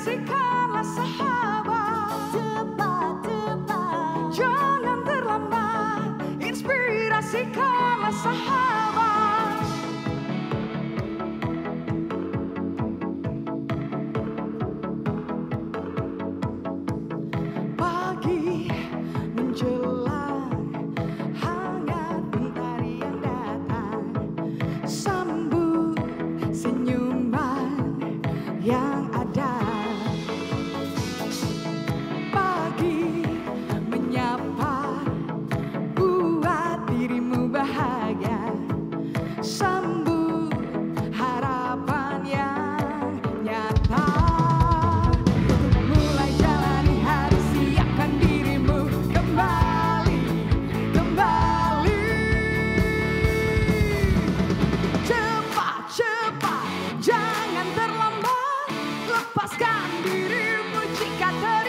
inspirasikanlah sahabat. Cepat, cepat, Jangan terlambat, inspirasikanlah sahabat. Pagi menjelang, hangat mentari yang datang, sambut senyuman yang ada. Pagi menyapa, buat dirimu bahagia, sambut harapan yang nyata. Untuk mulai jalani hari, siapkan dirimu kembali, kembali. Cepat, cepat, jangan terlambat, lepaskan dirimu jika